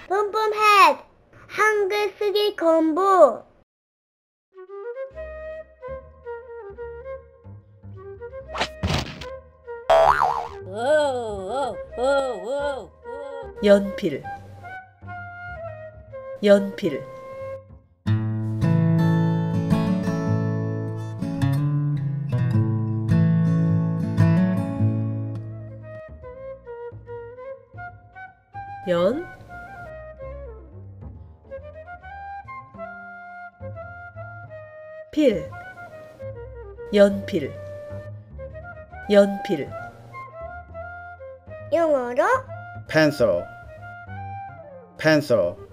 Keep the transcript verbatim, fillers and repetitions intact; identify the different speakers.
Speaker 1: 뿜뿜햇 한글 쓰기 공부.
Speaker 2: 연필 연필 연 필 연필 연필
Speaker 1: 영어로
Speaker 3: pencil, pencil.